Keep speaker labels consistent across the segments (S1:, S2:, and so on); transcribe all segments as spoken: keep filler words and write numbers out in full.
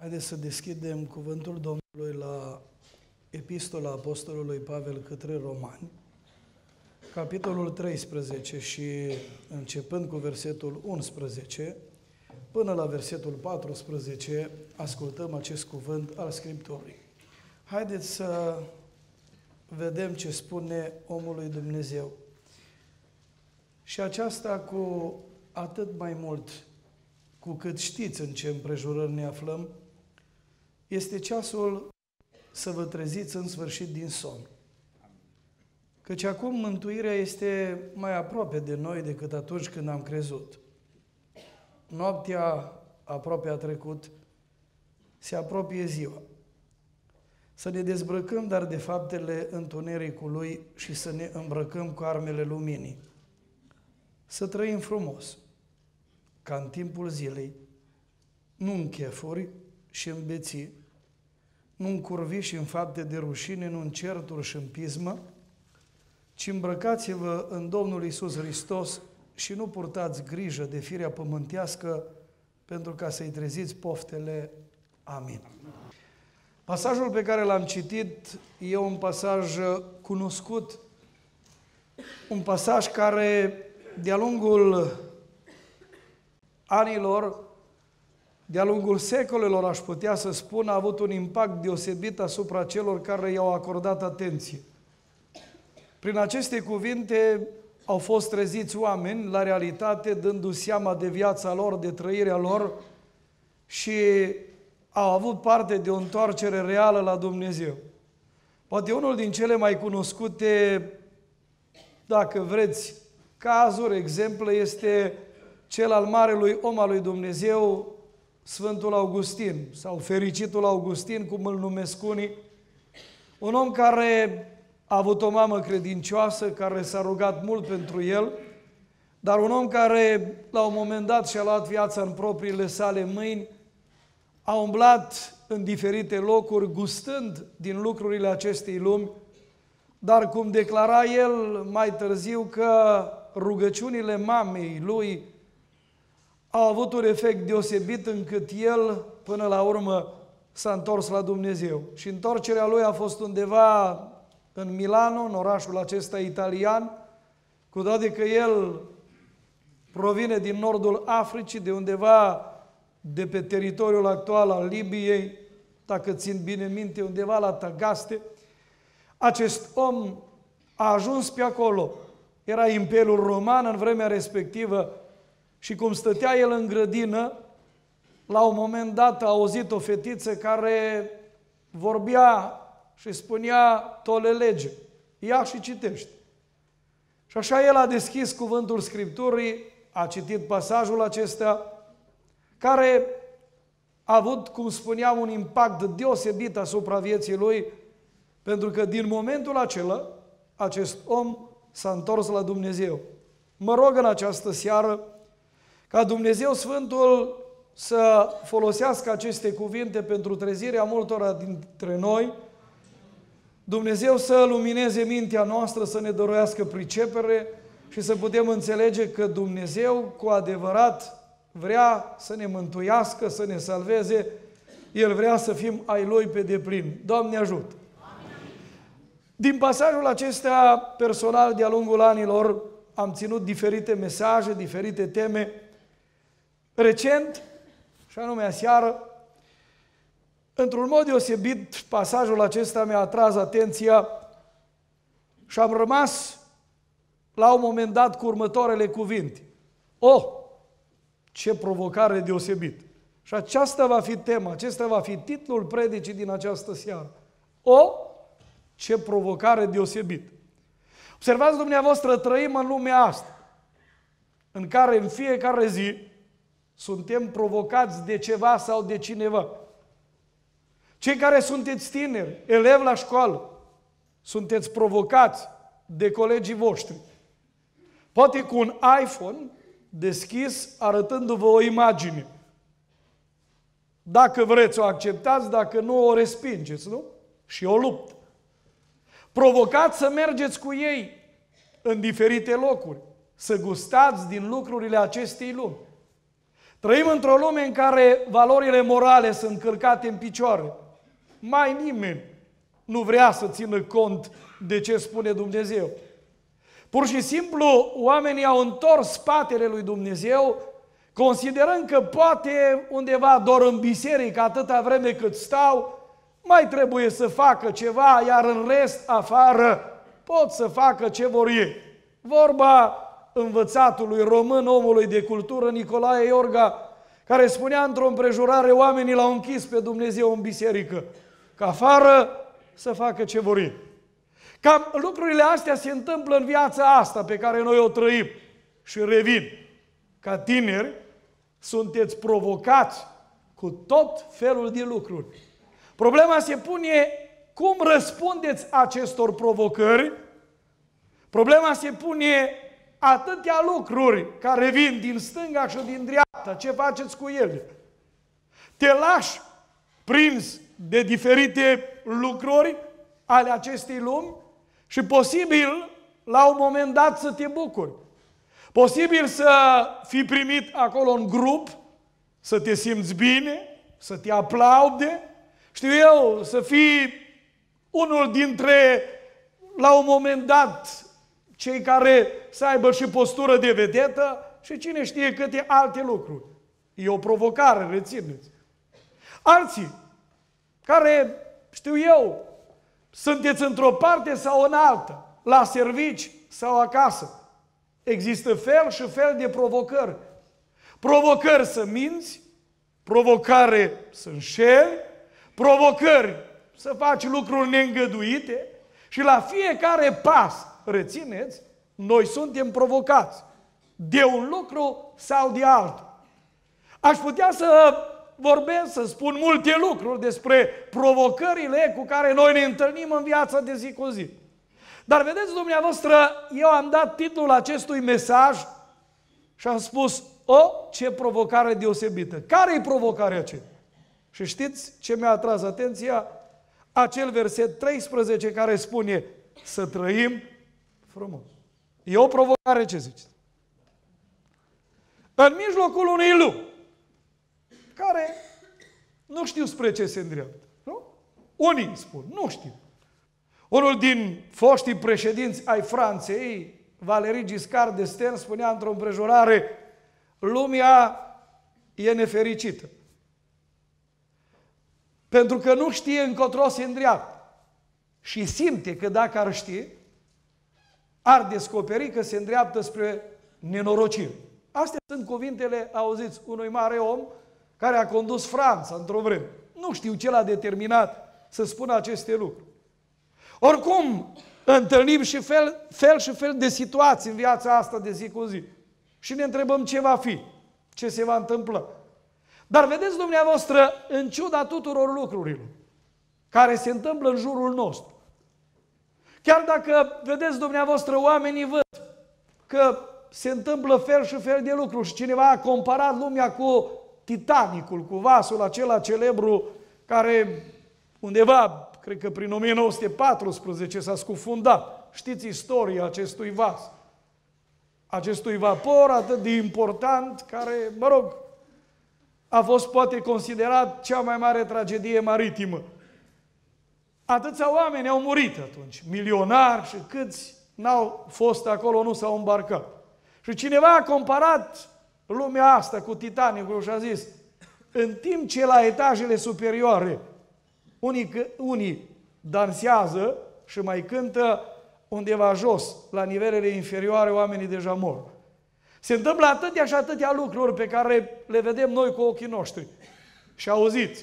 S1: Haideți să deschidem cuvântul Domnului la Epistola Apostolului Pavel către Romani, capitolul treisprezece și începând cu versetul unsprezece până la versetul paisprezece, ascultăm acest cuvânt al Scripturii. Haideți să vedem ce spune omul lui Dumnezeu. Și aceasta cu atât mai mult cu cât știți în ce împrejurări ne aflăm, este ceasul să vă treziți în sfârșit din somn. Căci acum mântuirea este mai aproape de noi decât atunci când am crezut. Noaptea aproape a trecut, se apropie ziua. Să ne dezbrăcăm, dar de faptele întunericului și să ne îmbrăcăm cu armele luminii. Să trăim frumos, ca în timpul zilei, nu în chefuri și în beții, nu în curvi și în fapte de rușine, nu în certuri și în pismă, ci îmbrăcați-vă în Domnul Iisus Hristos și nu purtați grijă de firea pământească pentru ca să-i treziți poftele. Amin. Pasajul pe care l-am citit e un pasaj cunoscut, un pasaj care de-a lungul anilor, de-a lungul secolelor, aș putea să spun, a avut un impact deosebit asupra celor care i-au acordat atenție. Prin aceste cuvinte au fost treziți oameni la realitate, dându-și seama de viața lor, de trăirea lor și au avut parte de o întoarcere reală la Dumnezeu. Poate unul din cele mai cunoscute, dacă vreți, cazuri, exemple, este cel al marelui om al lui Dumnezeu, Sfântul Augustin, sau fericitul Augustin, cum îl numesc unii, un om care a avut o mamă credincioasă, care s-a rugat mult pentru el, dar un om care la un moment dat și-a luat viața în propriile sale mâini, a umblat în diferite locuri, gustând din lucrurile acestei lumi, dar cum declara el mai târziu că rugăciunile mamei lui au avut un efect deosebit încât el, până la urmă, s-a întors la Dumnezeu. Și întorcerea lui a fost undeva în Milano, în orașul acesta italian, cu toate că el provine din nordul Africii, de undeva de pe teritoriul actual al Libiei, dacă țin bine minte, undeva la Tagaste. Acest om a ajuns pe acolo. Era Imperiul Roman în vremea respectivă și cum stătea el în grădină, la un moment dat a auzit o fetiță care vorbea și spunea tolelege. Ia și citește. Și așa el a deschis cuvântul Scripturii, a citit pasajul acesta, care a avut, cum spuneam, un impact deosebit asupra vieții lui, pentru că din momentul acela, acest om s-a întors la Dumnezeu. Mă rog în această seară ca Dumnezeu Sfântul să folosească aceste cuvinte pentru trezirea multora dintre noi, Dumnezeu să lumineze mintea noastră, să ne dăruiască pricepere și să putem înțelege că Dumnezeu cu adevărat vrea să ne mântuiască, să ne salveze, El vrea să fim ai Lui pe deplin. Doamne ajută! Amin. Din pasajul acesta personal, de-a lungul anilor, am ținut diferite mesaje, diferite teme. Recent, și anume aseară, într-un mod deosebit, pasajul acesta mi-a atras atenția și am rămas la un moment dat cu următoarele cuvinte. Oh, ce provocare deosebit! Și aceasta va fi tema, acesta va fi titlul predicii din această seară. O, ce provocare deosebit! Observați dumneavoastră, trăim în lumea asta, în care în fiecare zi suntem provocați de ceva sau de cineva. Cei care sunteți tineri, elevi la școală, sunteți provocați de colegii voștri. Poate cu un iPhone deschis, arătându-vă o imagine. Dacă vreți, o acceptați, dacă nu, o respingeți, nu? Și o luptă. Provocați să mergeți cu ei în diferite locuri, să gustați din lucrurile acestei lumi. Trăim într-o lume în care valorile morale sunt călcate în picioare. Mai nimeni nu vrea să țină cont de ce spune Dumnezeu. Pur și simplu, oamenii au întors spatele lui Dumnezeu, considerând că poate undeva doar în biserică, atâta vreme cât stau, mai trebuie să facă ceva, iar în rest, afară, pot să facă ce vor ei. Vorba învățatului român, omului de cultură, Nicolae Iorga, care spunea într-o împrejurare, oamenii l-au închis pe Dumnezeu în biserică, că afară să facă ce vor ei. Cam lucrurile astea se întâmplă în viața asta pe care noi o trăim. Și revin, ca tineri, sunteți provocați cu tot felul de lucruri. Problema se pune cum răspundeți acestor provocări. Problema se pune atâtea lucruri care vin din stânga și din dreapta. Ce faceți cu ele? Te lași prins de diferite lucruri ale acestei lumi și posibil la un moment dat să te bucuri. Posibil să fii primit acolo în grup, să te simți bine, să te aplaude, știu eu, să fii unul dintre, la un moment dat, cei care să aibă și postură de vedetă și cine știe câte alte lucruri. E o provocare, rețineți. Alții care, știu eu, sunteți într-o parte sau în alta, la servici sau acasă. Există fel și fel de provocări. Provocări să minți, provocare să înșeli, provocări să faci lucruri neîngăduite și la fiecare pas, rețineți, noi suntem provocați de un lucru sau de altul. Aș putea să vorbesc, să spun multe lucruri despre provocările cu care noi ne întâlnim în viața de zi cu zi. Dar vedeți dumneavoastră, eu am dat titlul acestui mesaj și am spus, o, ce provocare deosebită. Care e provocarea aceea? Și știți ce mi-a atras atenția? Acel verset treisprezece care spune, să trăim frumos. E o provocare, ce ziceți? În mijlocul unei lumi care nu știu spre ce se îndreaptă. Nu? Unii spun, nu știu. Unul din foștii președinți ai Franței, Valéry Giscard d'Estaing, spunea într-o împrejurare, lumea e nefericită. Pentru că nu știe încotro se îndreaptă. Și simte că dacă ar ști, ar descoperi că se îndreaptă spre nenorocire. Astea sunt cuvintele, auziți, unui mare om care a condus Franța într-o vreme. Nu știu ce l-a determinat să spună aceste lucruri. Oricum, întâlnim și fel, fel și fel de situații în viața asta de zi cu zi. Și ne întrebăm ce va fi, ce se va întâmpla. Dar vedeți dumneavoastră, în ciuda tuturor lucrurilor care se întâmplă în jurul nostru, chiar dacă vedeți dumneavoastră, oamenii văd că se întâmplă fel și fel de lucruri și cineva a comparat lumea cu Titanicul, cu vasul acela celebru care undeva, cred că prin o mie nouă sute paisprezece s-a scufundat. Știți istoria acestui vas, acestui vapor atât de important care, mă rog, a fost poate considerat cea mai mare tragedie maritimă. Atâția oameni au murit atunci, milionari și câți n-au fost acolo, nu s-au îmbarcat. Și cineva a comparat lumea asta cu Titanicul și a zis, în timp ce la etajele superioare unii, unii dansează și mai cântă, undeva jos, la nivelele inferioare, oamenii deja mor. Se întâmplă atâtea și atâtea lucruri pe care le vedem noi cu ochii noștri. Și auziți,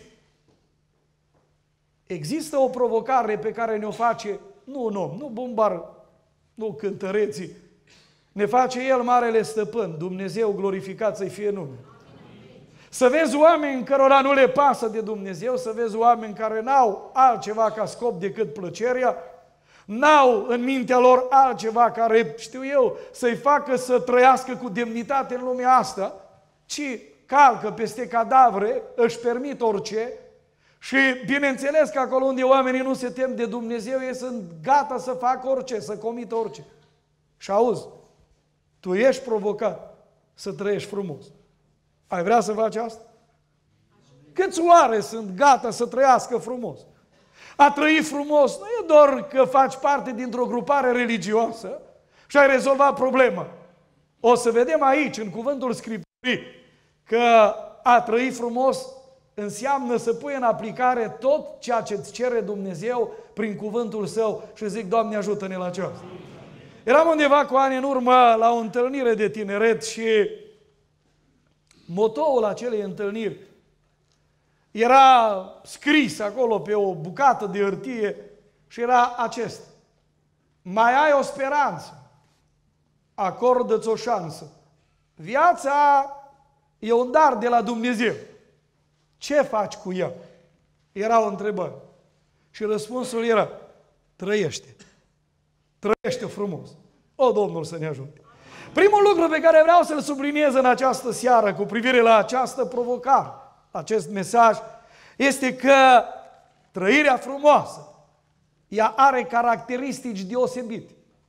S1: există o provocare pe care ne-o face, nu un om, nu bumbar, nu cântăreții, ne face El marele stăpân, Dumnezeu glorificat să-i fie numele. Să vezi oameni cărora nu le pasă de Dumnezeu, să vezi oameni care n-au altceva ca scop decât plăcerea, n-au în mintea lor altceva care, știu eu, să-i facă să trăiască cu demnitate în lumea asta, ci calcă peste cadavre, își permit orice și bineînțeles că acolo unde oamenii nu se tem de Dumnezeu, ei sunt gata să facă orice, să comită orice. Și auzi, tu ești provocat să trăiești frumos. Ai vrea să faci asta? Câți oare sunt gata să trăiască frumos? A trăi frumos nu e doar că faci parte dintr-o grupare religioasă și ai rezolvat problema. O să vedem aici, în cuvântul Scripturii, că a trăi frumos înseamnă să pui în aplicare tot ceea ce îți cere Dumnezeu prin cuvântul Său și zic, Doamne, ajută-ne la aceasta. Eram undeva cu ani în urmă la o întâlnire de tineret și motoul acelei întâlniri era scris acolo pe o bucată de hârtie și era acesta: mai ai o speranță, acordă-ți o șansă. Viața e un dar de la Dumnezeu. Ce faci cu ea? Era o întrebare. Și răspunsul era: trăiește. Trăiește frumos. O, Domnul să ne ajute. Primul lucru pe care vreau să-l subliniez în această seară cu privire la această provocare, acest mesaj, este că trăirea frumoasă, ea are caracteristici deosebite.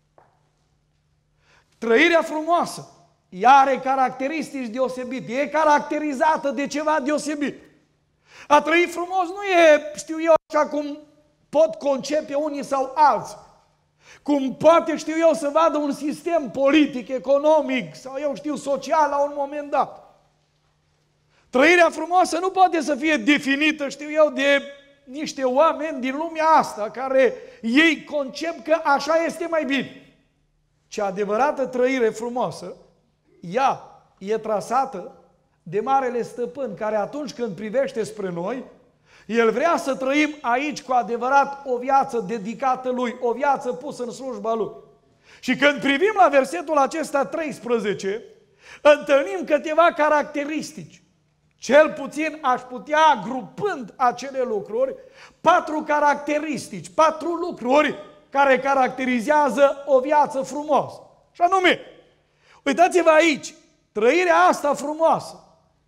S1: Trăirea frumoasă, ea are caracteristici deosebite. E caracterizată de ceva deosebit. A trăi frumos nu e, știu eu, așa cum pot concepe unii sau alții. Cum poate, știu eu, să vadă un sistem politic, economic sau eu știu, social la un moment dat. Trăirea frumoasă nu poate să fie definită, știu eu, de niște oameni din lumea asta care ei concep că așa este mai bine. Ce adevărată trăire frumoasă, ea e trasată de Marele Stăpân, care atunci când privește spre noi, El vrea să trăim aici cu adevărat o viață dedicată Lui, o viață pusă în slujba Lui. Și când privim la versetul acesta treisprezece, întâlnim câteva caracteristici. Cel puțin aș putea, grupând acele lucruri, patru caracteristici, patru lucruri care caracterizează o viață frumoasă. Și anume, uitați-vă aici, trăirea asta frumoasă,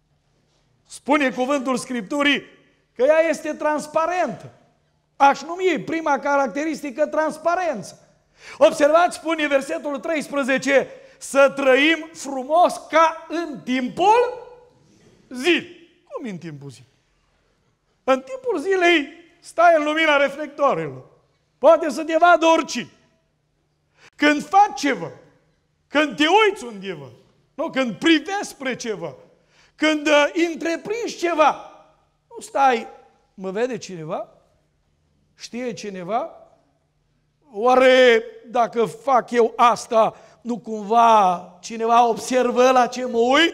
S1: spune cuvântul Scripturii, că ea este transparentă. Aș numi prima caracteristică transparență. Observați, spune versetul treisprezece, să trăim frumos ca în timpul zilei. Cum în timpul zilei? În timpul zilei stai în lumina reflectoarelor. Poate să te vadă oricine. Când faci ceva, când te uiți undeva, nu? Când privești spre ceva, când uh, întreprinzi ceva, nu stai, mă vede cineva? Știe cineva? Oare dacă fac eu asta, nu cumva cineva observă la ce mă uit?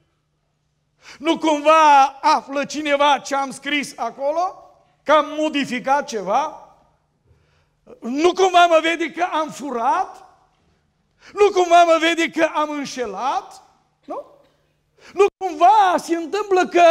S1: Nu cumva află cineva ce am scris acolo? Că am modificat ceva? Nu cumva mă vede că am furat? Nu cumva mă vede că am înșelat? Nu? Nu cumva se întâmplă că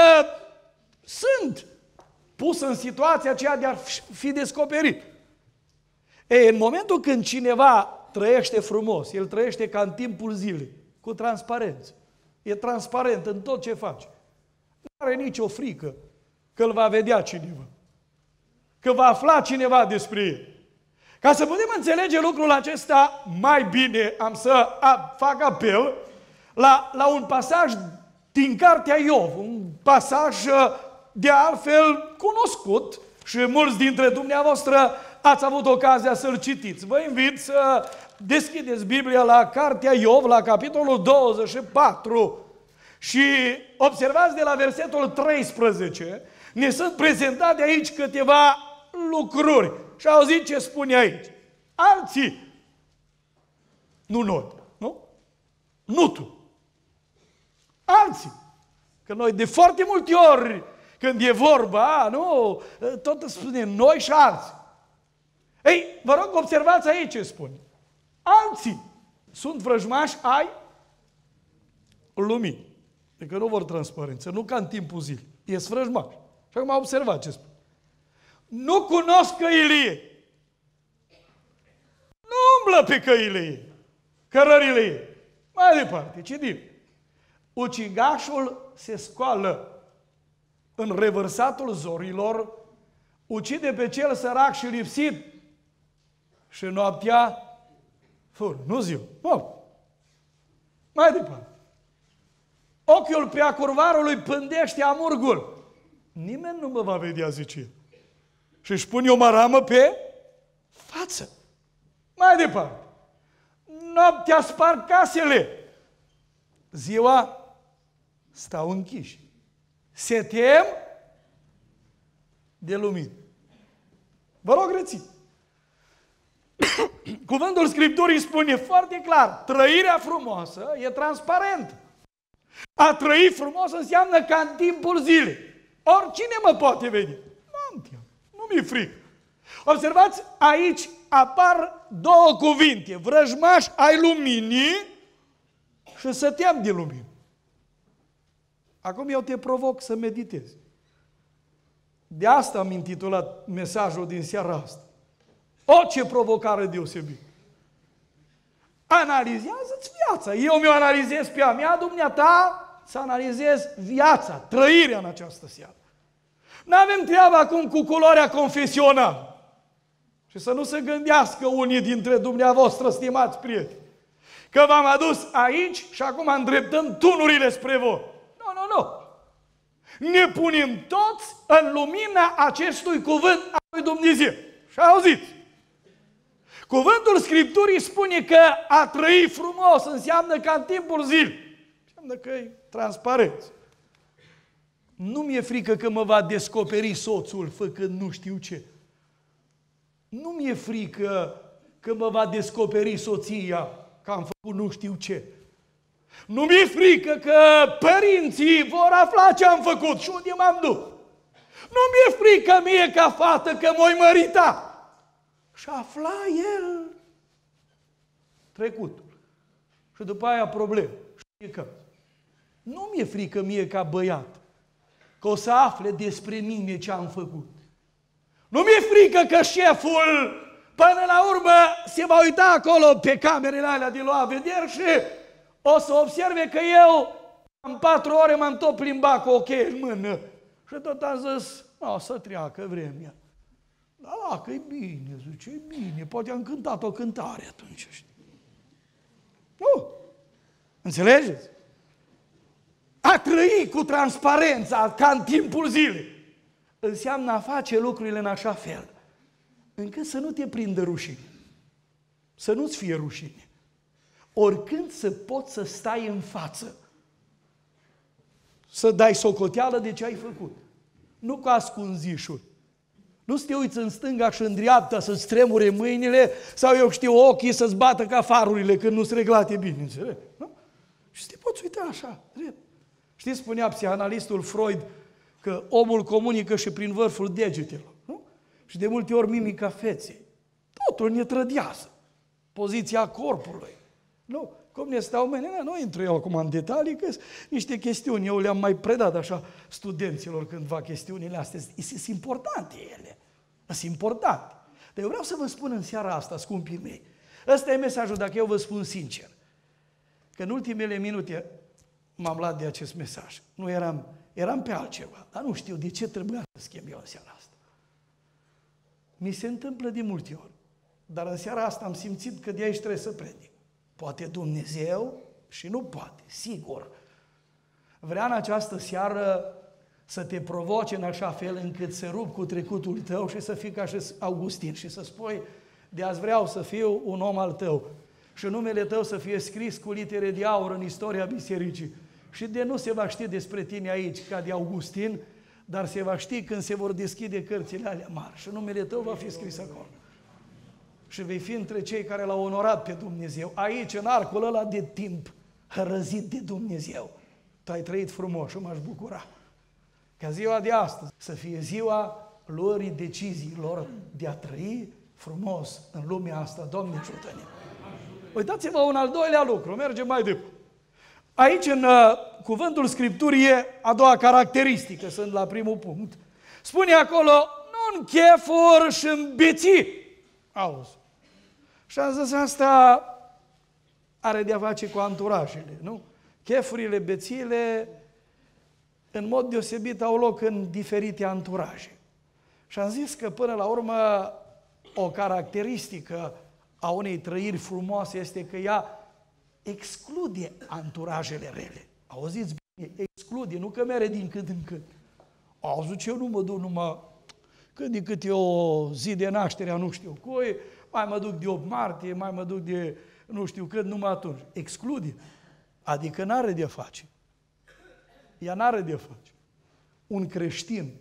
S1: sunt pus în situația aceea de a fi descoperit. Ei, în momentul când cineva trăiește frumos, el trăiește ca în timpul zilei, cu transparență. E transparent în tot ce face. Nu are nicio frică că îl va vedea cineva, că va afla cineva despre el. Ca să putem înțelege lucrul acesta mai bine, am să fac apel la, la un pasaj din Cartea Iov, un pasaj de altfel cunoscut și mulți dintre dumneavoastră ați avut ocazia să-l citiți. Vă invit să deschideți Biblia la Cartea Iov, la capitolul douăzeci și patru și observați de la versetul treisprezece, ne sunt prezentate aici câteva lucruri. Și auziți ce spune aici. Alții, nu noi, nu? Nu tu. Alții. Că noi de foarte multe ori, când e vorba, nu, tot spune noi și alții. Ei, vă rog, observați aici ce spune. Alții sunt vrăjmași ai lumii. Adică nu vor transparență, nu ca în timpul zilei. E vrăjmași. Și acum observați ce spune. Nu cunosc căile ei. Nu umblă pe căile ei, cărările ei. Mai departe, citim. Ucigașul se scoală în revărsatul zorilor, ucide pe cel sărac și lipsit și noaptea fură. Nu ziua, nu. Mai departe. ochiul preacurvarului pândește amurgul. Nimeni nu mă va vedea, zice. Și își pune o maramă pe față. Mai departe. Noaptea sparg casele. Ziua stau închiși. Se tem de lumină. Vă rog, rățiți. Cuvântul Scripturii spune foarte clar, trăirea frumoasă e transparentă. A trăi frumos înseamnă ca în timpul zilei. Oricine mă poate vedea. Nu-mi teamă, nu mi-e frică. Observați, aici apar două cuvinte. Vrăjmaș ai luminii și să team de lumină. Acum eu te provoc să meditezi. De asta am intitulat mesajul din seara asta. O, ce provocare deosebită! Analizează-ți viața. Eu mi-o analizez pe a mea, dumneata să analizez viața, trăirea în această seară. N-avem treabă acum cu culoarea confesională. Și să nu se gândească unii dintre dumneavoastră, stimați prieteni, că v-am adus aici și acum îndreptăm tunurile spre voi. Nu, nu, nu. Ne punem toți în lumina acestui cuvânt al lui Dumnezeu. Și auziți, cuvântul Scripturii spune că a trăi frumos înseamnă ca în timpul zilei. Înseamnă că e transparență. Nu mi-e frică că mă va descoperi soțul făcând nu știu ce. Nu mi-e frică că mă va descoperi soția că am făcut nu știu ce. Nu mi-e frică că părinții vor afla ce am făcut și unde m-am dus. Nu mi-e frică mie ca fată că m-oi mărita. Și afla el trecutul. Și după aia probleme. Și că nu mi-e frică mie ca băiat că o să afle despre mine ce am făcut. Nu mi-e frică că șeful până la urmă se va uita acolo pe camerele alea de luat vedere și o să observe că eu în patru ore m-am tot plimbat cu o cheie în mână. Și tot am zis, o să treacă vremea. Da, da, că e bine, zice, e bine. Poate am cântat o cântare atunci, știi? Nu. Înțelegeți? A trăi cu transparența ca în timpul zilei înseamnă a face lucrurile în așa fel încât să nu te prindă rușine. Să nu-ți fie rușine. Oricând să poți să stai în față, să dai socoteală de ce ai făcut. Nu cu ascunzișuri. Nu să te uiți în stânga și în dreapta să-ți tremure mâinile sau eu știu ochii să-ți bată ca farurile când nu-ți reglate bine, înțeleg? Nu? Și să te poți uita așa, drept. Știți, spunea psihanalistul Freud că omul comunică și prin vârful degetelor, nu? Și de multe ori mimica feței. Totul ne trădează. Poziția corpului. Nu? Cum ne stau mâinile, nu intru eu acum în detalii, că sunt niște chestiuni. Eu le-am mai predat așa studenților cândva chestiunile astea. Sunt importante ele. Sunt importante. Dar eu vreau să vă spun în seara asta, scumpii mei, ăsta e mesajul, dacă eu vă spun sincer, că în ultimele minute m-am luat de acest mesaj. Nu eram, eram pe altceva, dar nu știu de ce trebuia să schimb eu în seara asta. Mi se întâmplă de multe ori, dar în seara asta am simțit că de aici trebuie să predic. Poate Dumnezeu și nu poate, sigur. Vrea în această seară să te provoce în așa fel încât să rup cu trecutul tău și să fii ca și Augustin și să spui, de azi vreau să fiu un om al tău și numele tău să fie scris cu litere de aur în istoria bisericii. Și de nu se va ști despre tine aici ca de Augustin, dar se va ști când se vor deschide cărțile alea mari și numele tău va fi scris acolo. Și vei fi între cei care l-au onorat pe Dumnezeu. Aici, în arcul ăla de timp, răzit de Dumnezeu. Tu ai trăit frumos și m-aș bucura. Ca ziua de astăzi să fie ziua luării deciziilor de a trăi frumos în lumea asta. Doamne, ajută-ne! Uitați-vă un al doilea lucru, mergem mai departe. Aici, în uh, cuvântul Scripturii, e a doua caracteristică, sunt la primul punct. Spune acolo, nu în chefuri și în beții. Auzi. Și am zis, asta are de-a face cu anturajele, nu? Chefurile, bețiile, în mod deosebit, au loc în diferite anturaje. Și am zis că, până la urmă, o caracteristică a unei trăiri frumoase este că ea exclude anturajele rele. Auziți exclude, nu că mere din când în când. Au, zice, eu nu mă duc numai când de cât e o zi de naștere a nu știu cui, mai mă duc de opt martie, mai mă duc de nu știu când, numai atunci. Exclude. Adică n-are de face. Ea n-are de face. Un creștin,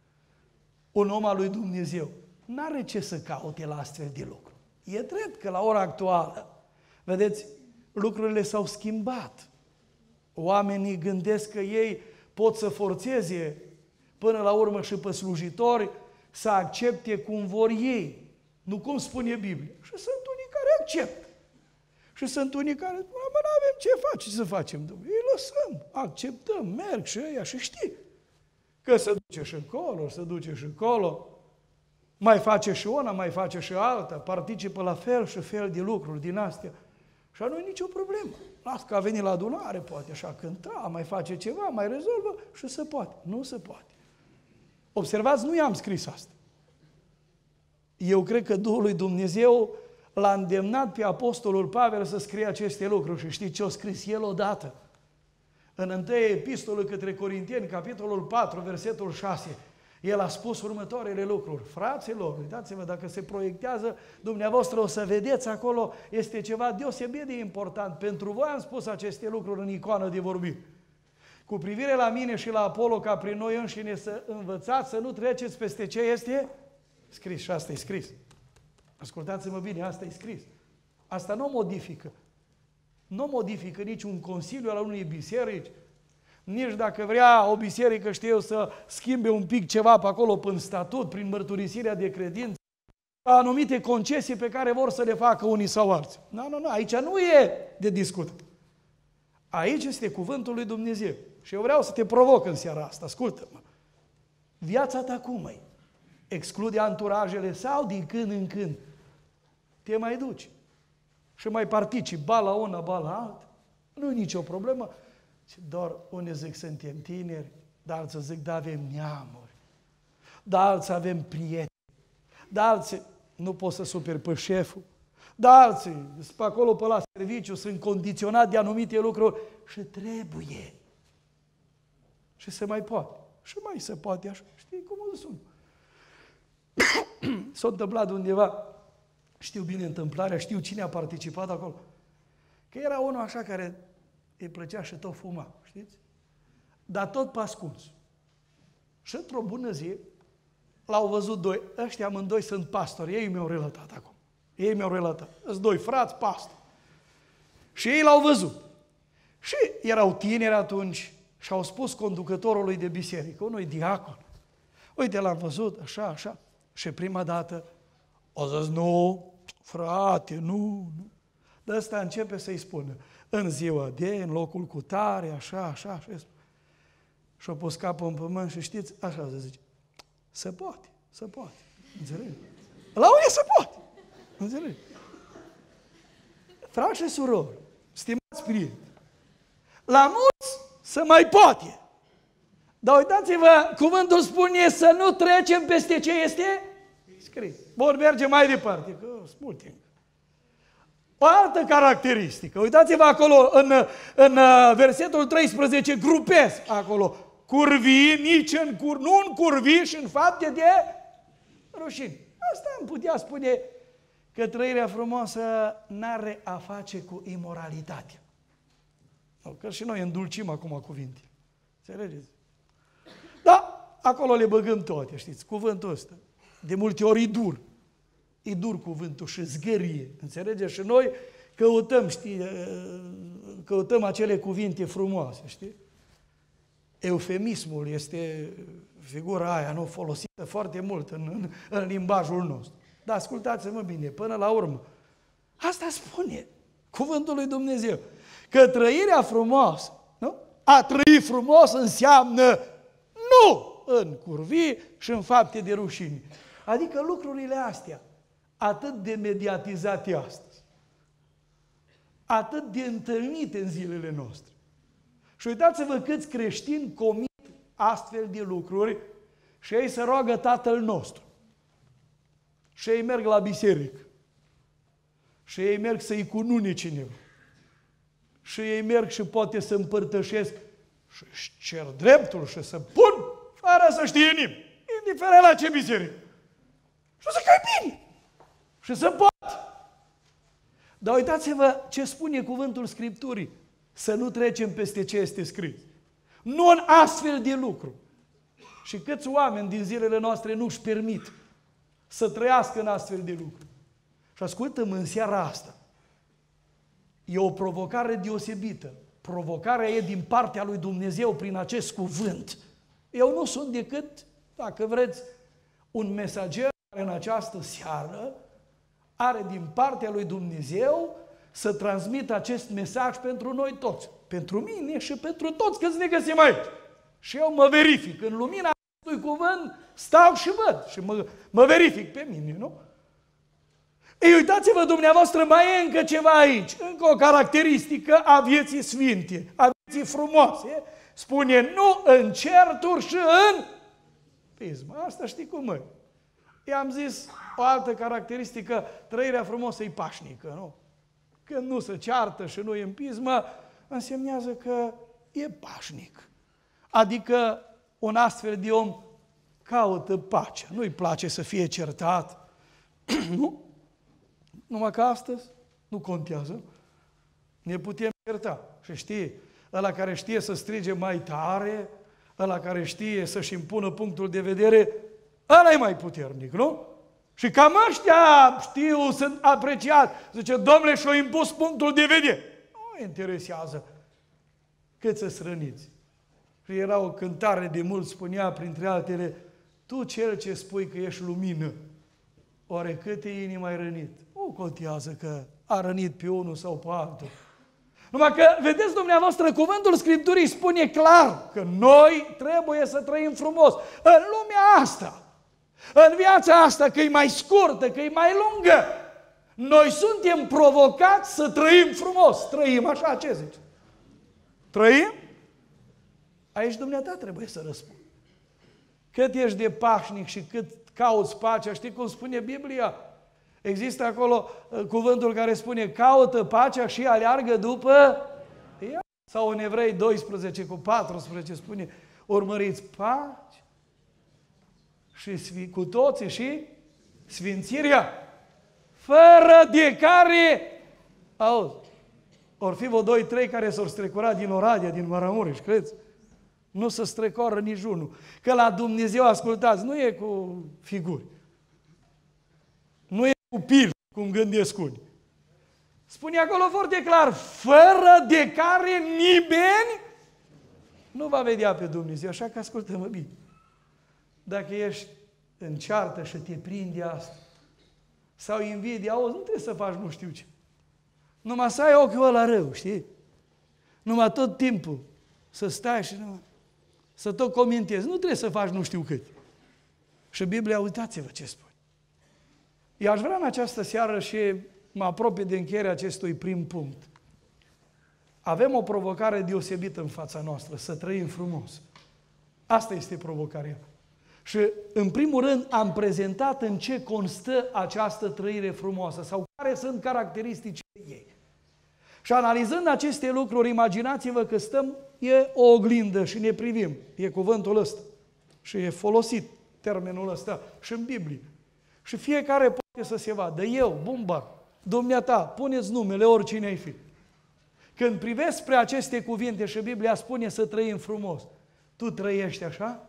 S1: un om al lui Dumnezeu, n-are ce să caute la astfel de lucruri. E drept că la ora actuală, vedeți, lucrurile s-au schimbat. Oamenii gândesc că ei pot să forțeze până la urmă și pe slujitori să accepte cum vor ei, nu cum spune Biblia. Și sunt unii care acceptă. Și sunt unii care spun, mă, nu avem ce face, ce să facem, Dumnezeu. Îi lăsăm, acceptăm, merg și ăia și știi că se duce și încolo, se duce și încolo, mai face și una, mai face și alta, participă la fel și fel de lucruri din astea. Și nu e nicio problemă. Las că a venit la adunare, poate așa cânta, mai face ceva, mai rezolvă și se poate. Nu se poate. Observați, nu i-am scris asta. Eu cred că Duhul lui Dumnezeu l-a îndemnat pe Apostolul Pavel să scrie aceste lucruri și știți ce a scris el odată? În întâia epistolă către Corinteni, capitolul patru, versetul șase, el a spus următoarele lucruri. Fraților, uitați-vă, dacă se proiectează, dumneavoastră o să vedeți acolo, este ceva deosebit de important. Pentru voi am spus aceste lucruri în icoană de vorbit. Cu privire la mine și la Apollo, ca prin noi înșine să învățați, să nu treceți peste ce este scris. Și asta e scris. Ascultați-mă bine, asta e scris. Asta nu modifică. Nu modifică niciun consiliu al unei biserici, nici dacă vrea o biserică, știu eu, să schimbe un pic ceva pe acolo prin statut, prin mărturisirea de credință, anumite concesii pe care vor să le facă unii sau alții. Nu, nu, nu, aici nu e de discut. Aici este cuvântul lui Dumnezeu. Și eu vreau să te provoc în seara asta, ascultă-mă. Viața ta cum e? Exclude anturajele sau din când în când te mai duci și mai participi, ba la una, ba la alta. Nu e nicio problemă. Și doar unii zic, suntem tineri, dar alții zic, da, avem neamuri, dar alții avem prieteni, dar alții nu pot să superi pe șeful, dar alții sunt pe acolo pe la serviciu, sunt condiționat de anumite lucruri și trebuie. Și se mai poate. Și mai se poate așa. Știi cum o sun? S-a întâmplat undeva, știu bine întâmplarea, știu cine a participat acolo, că era unul așa care îi plăcea și tot fuma, știți? Dar tot pe ascuns. Și într-o bună zi, l-au văzut doi, ăștia amândoi sunt pastori, ei mi-au relatat acum. Ei mi-au relatat. Sunt doi frați pastori. Și ei l-au văzut. Și erau tineri atunci și au spus conducătorului de biserică, unui diacon, uite, l-am văzut, așa, așa. Și prima dată o zis, nu, frate, nu, nu. De ăsta începe să-i spună, în ziua de, în locul cu tare, așa, așa, așa. Și-a pus capul în pământ și știți, așa se zice, se poate, se poate, înțelegi? La unii se poate, înțelegi? Frați și surori, stimați prieteni, la mulți se mai poate. Dar uitați-vă, cuvântul spune să nu trecem peste ce este scris. Vor merge mai departe, că multe. O altă caracteristică, uitați-vă acolo în, în versetul treisprezece, grupez acolo, curvii, nici în cur, nu în curvii și în fapte de rușini. Asta am putea spune că trăirea frumoasă n-are a face cu imoralitatea. Că și noi îndulcim acum cuvinte. Înțelegeți? Da, acolo le băgăm toate, știți, cuvântul ăsta. De multe ori e dur. E dur cuvântul și zgârie, înțelegeți? Și noi căutăm, știi, căutăm acele cuvinte frumoase, știi? Eufemismul este figura aia, nu, folosită foarte mult în, în, în limbajul nostru. Dar ascultați-mă bine, până la urmă, asta spune cuvântul lui Dumnezeu, că trăirea frumoasă, nu? A trăi frumos înseamnă nu în curvii și în fapte de rușine. Adică lucrurile astea, atât de mediatizate astăzi, atât de întâlnite în zilele noastre. Și uitați-vă câți creștini comit astfel de lucruri și ei se roagă Tatăl nostru. Și ei merg la biserică. Și ei merg să-i cunune cineva. Și ei merg și poate să împărtășesc și își cer dreptul și să pun fără să știe nimeni, indiferent la ce biserică. Și o să că bine. Și să pot. Dar uitați-vă ce spune cuvântul Scripturii. Să nu trecem peste ce este scris. Nu în astfel de lucru. Și câți oameni din zilele noastre nu își permit să trăiască în astfel de lucru. Și ascultă-mă în seara asta. E o provocare deosebită. Provocarea e din partea lui Dumnezeu prin acest cuvânt. Eu nu sunt decât, dacă vreți, un mesager care în această seară are din partea lui Dumnezeu să transmită acest mesaj pentru noi toți. Pentru mine și pentru toți, că ne găsim aici. Și eu mă verific. În lumina acestui cuvânt stau și văd. Și mă, mă verific pe mine, nu? Ei, uitați-vă dumneavoastră, mai e încă ceva aici. Încă o caracteristică a vieții sfinte, a vieții frumoase. Spune, nu în certuri și în pismă. Asta știi cum e. I-am zis o altă caracteristică, trăirea frumoasă e pașnică, nu? Când nu se ceartă și nu e în pismă, însemnează că e pașnic. Adică un astfel de om caută pacea. Nu-i place să fie certat. Nu? Numai că astăzi nu contează. Ne putem certa. Și știi, ăla care știe să strige mai tare, ăla care știe să-și impună punctul de vedere, ăla e mai puternic, nu? Și cam ăștia, știu, sunt apreciați. Zice, domnule, și-o impus punctul de vedere. Nu interesează cât să-s răniți. Și era o cântare de mult, spunea, printre altele, tu cel ce spui că ești lumină, oare câte inimi ai rănit? Nu contează că a rănit pe unul sau pe altul. Numai că, vedeți dumneavoastră, cuvântul Scripturii spune clar că noi trebuie să trăim frumos. În lumea asta, în viața asta, că e mai scurtă, că e mai lungă, noi suntem provocați să trăim frumos. Trăim așa, ce zici? Trăim? Aici dumneata trebuie să răspunzi. Cât ești de pașnic și cât cauți pacea, știi cum spune Biblia? Există acolo cuvântul care spune, caută pacea și aleargă după ea. Sau în Evrei doisprezece cu paisprezece spune, urmăriți pace și cu toții și sfințirea, fără de care, auzi, or fi vă doi, trei care s-au strecurat din Oradea, din Maramureș, crezi? Nu se strecoară nici unul. Că la Dumnezeu, ascultați, nu e cu figuri. Nu e cu pil, cum gândesc unii. Spune acolo foarte clar, fără de care nimeni nu va vedea pe Dumnezeu. Așa că ascultă-mă bine. Dacă ești în ceartă și te prinde asta, sau invidia, auzi, nu trebuie să faci nu știu ce. Numai să ai ochiul ăla rău, știi? Numai tot timpul să stai și numai, să tot comentezi. Nu trebuie să faci nu știu cât. Și Biblia, uitați-vă ce spune. Eu aș vrea în această seară și mă apropie de încheierea acestui prim punct. Avem o provocare deosebită în fața noastră, să trăim frumos. Asta este provocarea. Și, în primul rând, am prezentat în ce constă această trăire frumoasă sau care sunt caracteristicile ei. Și analizând aceste lucruri, imaginați-vă că stăm, e o oglindă și ne privim. E cuvântul ăsta. Și e folosit termenul ăsta și în Biblie. Și fiecare poate să se vadă. Eu, Bumbar, dumneata, puneți numele, oricine ai fi. Când privești spre aceste cuvinte și Biblia spune să trăim frumos, tu trăiești așa?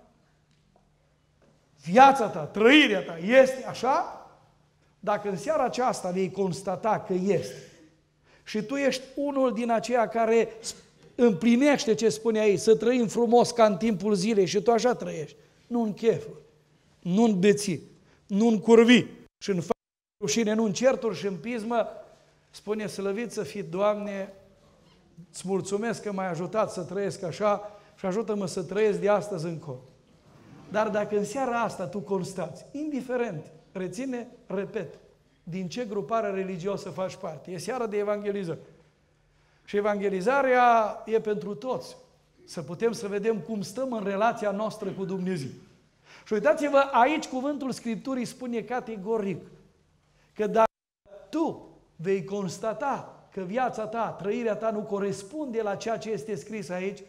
S1: Viața ta, trăirea ta este așa? Dacă în seara aceasta vei constata că este și tu ești unul din aceia care împlinește ce spune aici, să trăim frumos ca în timpul zilei și tu așa trăiești, nu în chefuri, nu în beții, nu în curvii și în rușine, nu în certuri și în pismă, spune slăvit să fii, Doamne, îți mulțumesc că m-ai ajutat să trăiesc așa și ajută-mă să trăiesc de astăzi încolo. Dar dacă în seara asta tu constați, indiferent, reține, repet, din ce grupare religiosă faci parte, e seara de evangelizare. Și evangelizarea e pentru toți. Să putem să vedem cum stăm în relația noastră cu Dumnezeu. Și uitați-vă, aici cuvântul Scripturii spune categoric că dacă tu vei constata că viața ta, trăirea ta nu corespunde la ceea ce este scris aici,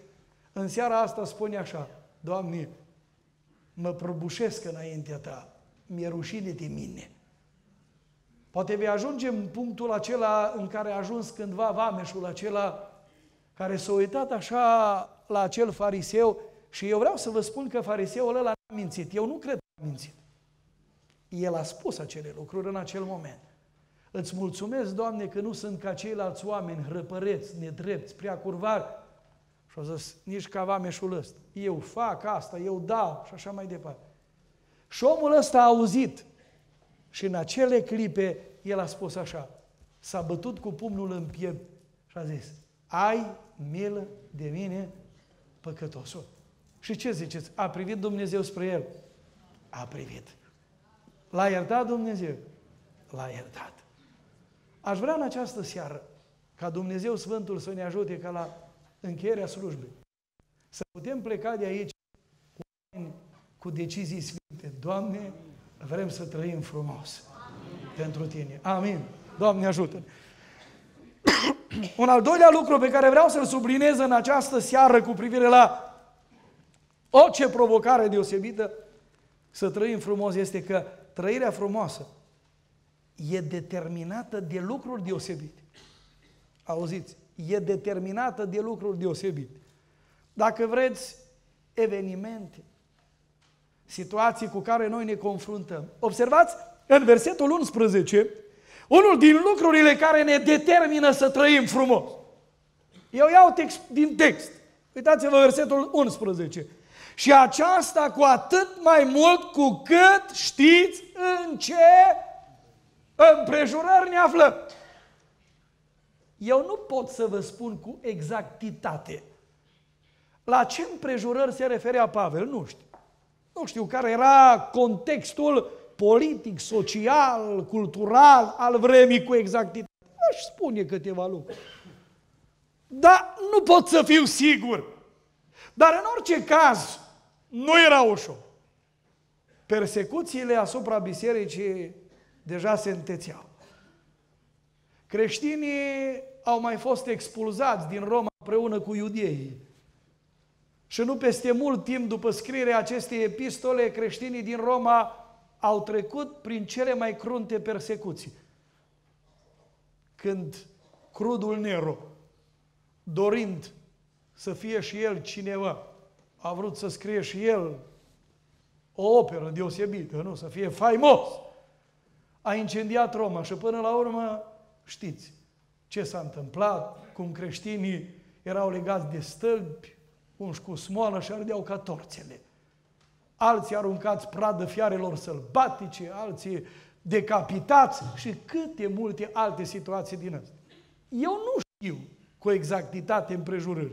S1: În seara asta spune așa: Doamne, mă prăbușesc înaintea Ta, mi-e rușine de mine. Poate vei ajunge în punctul acela în care a ajuns cândva vameșul acela care s-a uitat așa la acel fariseu și eu vreau să vă spun că fariseul ăla n-a mințit. Eu nu cred că a mințit. El a spus acele lucruri în acel moment. Îți mulțumesc, Doamne, că nu sunt ca ceilalți oameni hrăpăreți, nedrepți, prea curvari. Și au zis, nici ca vameșul ăsta. Eu fac asta, eu dau și așa mai departe. Și omul ăsta a auzit și în acele clipe el a spus așa, s-a bătut cu pumnul în piept și a zis, ai milă de mine, păcătosul. Și ce ziceți? A privit Dumnezeu spre el? A privit. L-a iertat Dumnezeu? L-a iertat. Aș vrea în această seară ca Dumnezeu Sfântul să ne ajute ca la încheierea slujbei să putem pleca de aici cu, cu decizii sfinte. Doamne, vrem să trăim frumos. Amin. Pentru Tine. Amin. Doamne, ajută-ne. Un al doilea lucru pe care vreau să-l subliniez în această seară cu privire la orice provocare deosebită să trăim frumos este că trăirea frumoasă e determinată de lucruri deosebite. Auziți? E determinată de lucruri deosebite. Dacă vreți, evenimente, situații cu care noi ne confruntăm. Observați, în versetul unsprezece, unul din lucrurile care ne determină să trăim frumos. Eu iau text, din text. Uitați-vă versetul unsprezece. Și aceasta cu atât mai mult cu cât știți în ce împrejurări ne aflăm. Eu nu pot să vă spun cu exactitate la ce împrejurări se referea Pavel, nu știu. Nu știu care era contextul politic, social, cultural al vremii cu exactitate. Aș spune câteva lucruri. Dar nu pot să fiu sigur. Dar în orice caz, nu era ușor. Persecuțiile asupra bisericii deja se întețeau. Creștinii au mai fost expulzați din Roma împreună cu iudeii. Și nu peste mult timp după scrierea acestei epistole, creștinii din Roma au trecut prin cele mai crunte persecuții. Când crudul Nero, dorind să fie și el cineva, a vrut să scrie și el o operă deosebită, nu? Să fie faimos, a incendiat Roma și până la urmă știți ce s-a întâmplat, cum creștinii erau legați de stâlpi, unși cu smoală și ardeau ca torțele. Alții aruncați pradă fiarelor sălbatice, alții decapitați și câte multe alte situații din astea. Eu nu știu cu exactitate împrejurări.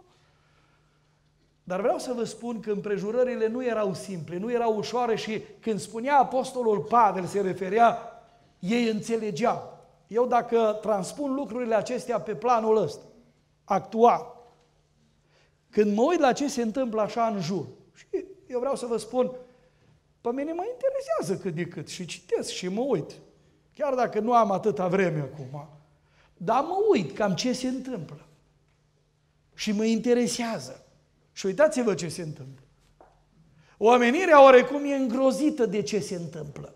S1: Dar vreau să vă spun că împrejurările nu erau simple, nu erau ușoare și când spunea Apostolul Pavel, se referea, ei înțelegeau. Eu dacă transpun lucrurile acestea pe planul ăsta, actual, când mă uit la ce se întâmplă așa în jur, și eu vreau să vă spun, pe mine mă interesează cât de cât și citesc și mă uit, chiar dacă nu am atâta vreme acum, dar mă uit cam ce se întâmplă și mă interesează. Și uitați-vă ce se întâmplă. Omenirea oarecum e îngrozită de ce se întâmplă.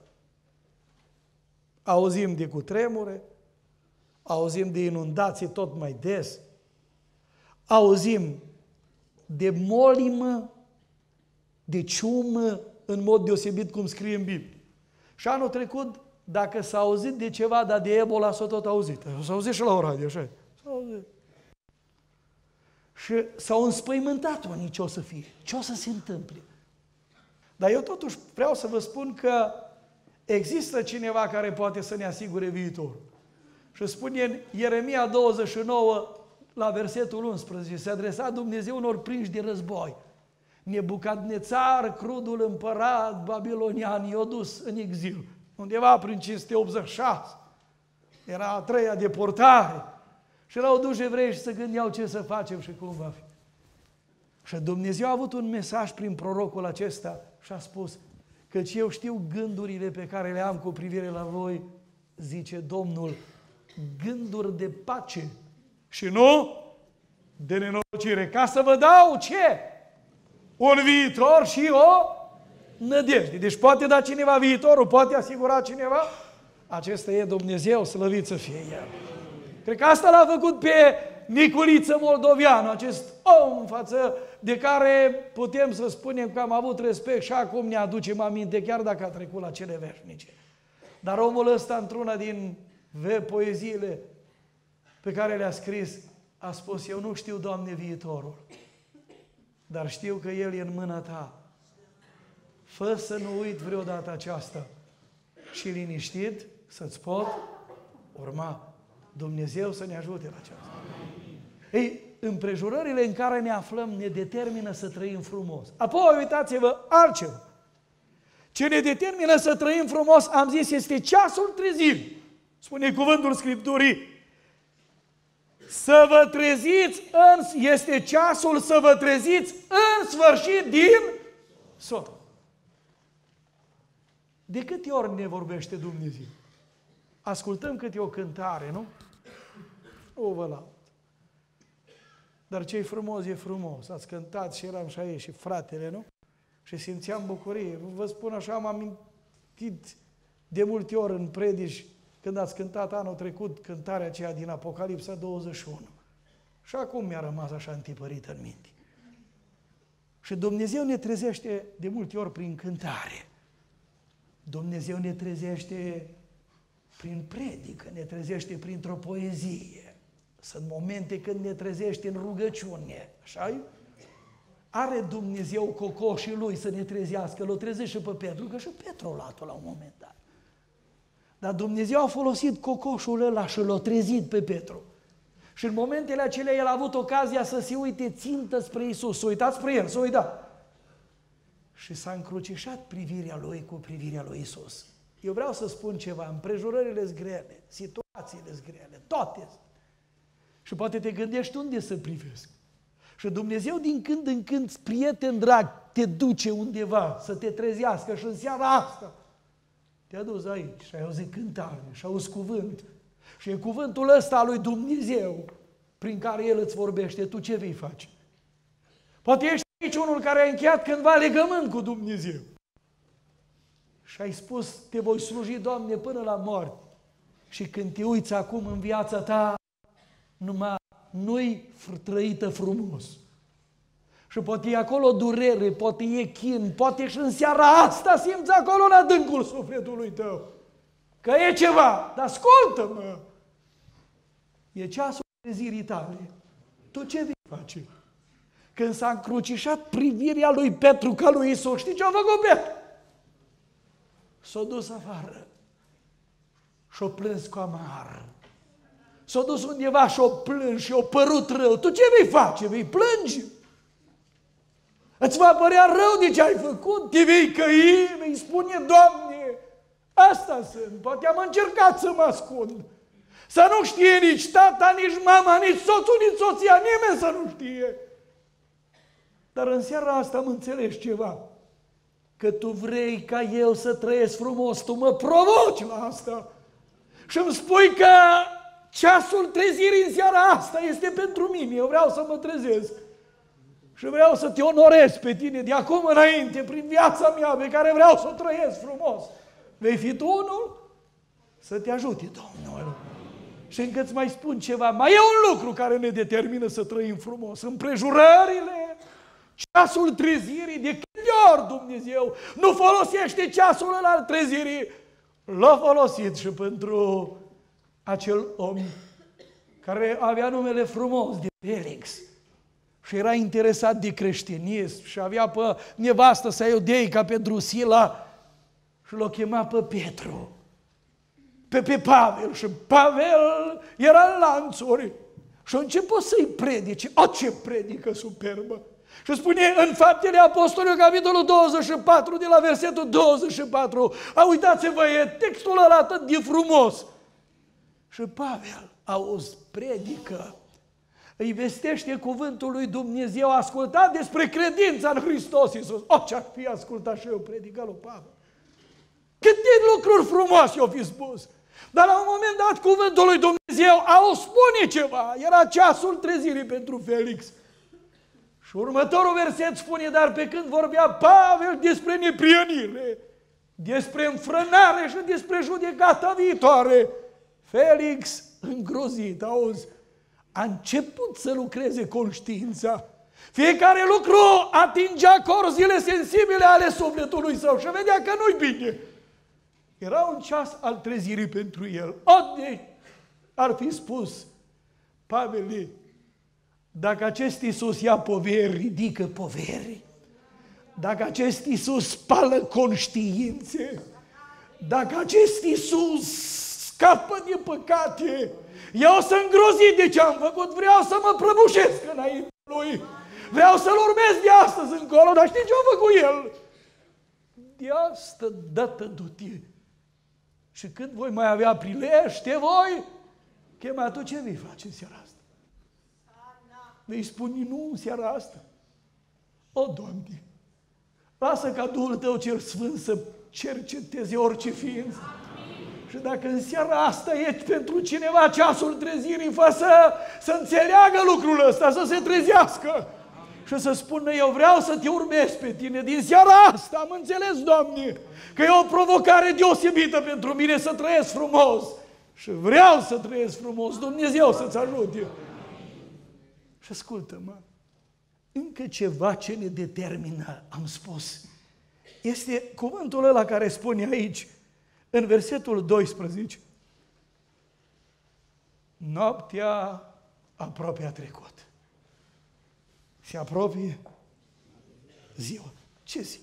S1: Auzim de cutremure, auzim de inundații tot mai des, auzim de molimă, de ciumă, în mod deosebit cum scrie în Biblie. Și anul trecut, dacă s-a auzit de ceva, dar de Ebola s-a tot auzit. S-a auzit și la o radio, așa. S-a auzit. Și s-au înspăimântat oamenii ce o să fie, ce o să se întâmple. Dar eu totuși vreau să vă spun că există cineva care poate să ne asigure viitorul. Și spune în Ieremia douăzeci și nouă, la versetul unsprezece, se adresa Dumnezeu unor prinși de război. Nebucadnețar, crudul împărat babilonian, i-a dus în exil. Undeva prin cinci sute optzeci și șase. Era a treia deportare. Și erau duși evrei și se gândeau ce să facem și cum va fi. Și Dumnezeu a avut un mesaj prin prorocul acesta și a spus, căci eu știu gândurile pe care le am cu privire la voi, zice Domnul, gânduri de pace și nu de nenorocire, ca să vă dau ce? Un viitor și o nădejde. Deci poate da cineva viitorul, poate asigura cineva? Acesta e Dumnezeu, slăvit să fie El. Cred că asta l-a făcut pe Niculiță Moldovianu, acest om față de care putem să spunem că am avut respect și acum ne aducem aminte, chiar dacă a trecut la cele veșnice. Dar omul ăsta, într-una din poeziile pe care le-a scris, a spus: eu nu știu, Doamne, viitorul, dar știu că El e în mâna Ta. Fă să nu uit vreodată aceasta și liniștit să-ți pot urma. Dumnezeu să ne ajute la aceasta. Ei, împrejurările în care ne aflăm ne determină să trăim frumos. Apoi, uitați-vă, altceva. Ce ne determină să trăim frumos, am zis, este ceasul trezirii. Spune cuvântul Scripturii: să vă treziți, în, este ceasul să vă treziți în sfârșit din somn. De câte ori ne vorbește Dumnezeu? Ascultăm câte o cântare, nu? O vă laud. Dar ce-i frumos, e frumos. Ați cântat și eram și aici, și fratele, nu? Și simțeam bucurie. Vă spun așa, am amintit de multe ori în predici, când ați cântat anul trecut cântarea aceea din Apocalipsa douăzeci și unu. Și acum mi-a rămas așa întipărită în minte. Și Dumnezeu ne trezește de multe ori prin cântare. Dumnezeu ne trezește prin predică, ne trezește printr-o poezie. Sunt momente când ne trezește în rugăciune. Așa-i? Are Dumnezeu cocoșii Lui să ne trezească. L-o trezește și pe Petru, că și Petru a luat-o la un moment dat. Dar Dumnezeu a folosit cocoșul ăla și l-a trezit pe Petru. Și în momentele acelea el a avut ocazia să se uite țintă spre Iisus. S-a uitat spre El, s-a uitat. Și s-a încrucișat privirea lui cu privirea lui Iisus. Eu vreau să spun ceva, împrejurările sunt grele, situațiile sunt grele, toate. Și poate te gândești unde să privesc. Și Dumnezeu din când în când, prieten drag, te duce undeva să te trezească și în seara asta te-a dus aici și ai auzit cântare și auzi cuvânt. Și e cuvântul ăsta al lui Dumnezeu prin care El îți vorbește. Tu ce vei face? Poate ești aici unul care a încheiat cândva legământ cu Dumnezeu. Și ai spus, te voi sluji, Doamne, până la moarte. Și când te uiți acum în viața ta, numai nu-i trăită frumos. Și poate e acolo durere, poate e chin, poate și în seara asta simți acolo în adâncul sufletului tău că e ceva, dar ascultă-mă! E ceasul trezirii tale. Tu ce vei face? Când s-a încrucișat privirea lui Petru ca lui Iisus, știi ce a făcut Petru? S-a dus afară și-a plâns cu amar. S-a dus undeva și-a plâns și-a părut rău. Tu ce vei face? Vei plânge? Îți va părea rău de ce ai făcut? Te vei căi? Vei spune, Doamne, asta sunt. Poate am încercat să mă ascund. Să nu știe nici tata, nici mama, nici soțul, nici soția, nimeni să nu știe. Dar în seara asta am înțeles ceva. Că tu vrei ca eu să trăiesc frumos, tu mă provoci la asta. Și îmi spui că ceasul trezirii în seara asta este pentru mine. Eu vreau să mă trezesc. Și vreau să te onorez pe tine de acum înainte, prin viața mea pe care vreau să o trăiesc frumos. Vei fi tu unul? Să te ajute Domnul. Și încă îți mai spun ceva, mai e un lucru care ne determină să trăim frumos. Împrejurările, ceasul trezirii, de câte ori Dumnezeu nu folosește ceasul ăla al trezirii, l-a folosit și pentru acel om care avea numele frumos de Felix și era interesat de creștinism și avea pe nevastă sa Iudeica, pe Drusila, și l-a chemat pe Petru, pe, pe Pavel, și Pavel era în lanțuri și a început să-i predice. O, ce predică superbă! Și spune în Faptele Apostolilor, capitolul douăzeci și patru, de la versetul douăzeci și patru, a, uitați-vă, e textul ăla atât de frumos. Și Pavel, auzi, predică, îi vestește cuvântul lui Dumnezeu, a ascultat despre credința în Hristos Iisus. O, ce-ar fi ascultat și eu predica lui Pavel. Câte lucruri frumoase i-au fi spus. Dar la un moment dat cuvântul lui Dumnezeu Dumnezeu au spune ceva. Era ceasul trezirii pentru Felix. Și următorul verset spune, dar pe când vorbea Pavel despre neprihănire, despre înfrânare și despre judecata viitoare, Felix, îngrozit, auzi, a început să lucreze conștiința. Fiecare lucru atingea corzile sensibile ale sufletului său și vedea că nu-i bine. Era un ceas al trezirii pentru el. Ode ar fi spus, Pavele, dacă acest Iisus ia poveri, ridică poveri. Dacă acest Iisus spală conștiințe, dacă acest Iisus scapă de păcate, eu sunt îngrozit de ce am făcut, vreau să mă prăbușesc înainte lui. Vreau să-L urmez de astăzi încolo, dar știi ce a făcut El? De asta dată du-te. Și când voi mai avea prilește voi, chema tu, ce vei face în seara asta? Vei spune nu în seara asta? O, Doamne, lasă ca Duhul Tău cel Sfânt să cerceteze orice ființă. Și dacă în seara asta ești pentru cineva ceasul trezirii, fă să, să înțeleagă lucrul ăsta, să se trezească și să spună, eu vreau să te urmez pe tine. Din seara asta am înțeles, Doamne, că e o provocare deosebită pentru mine să trăiesc frumos. Și vreau să trăiesc frumos, Dumnezeu să-ți ajute. Și ascultă-mă, încă ceva ce ne determină, am spus, este cuvântul ăla care spune aici, în versetul doisprezece, noaptea aproape a trecut. Se apropie ziua. Ce zi?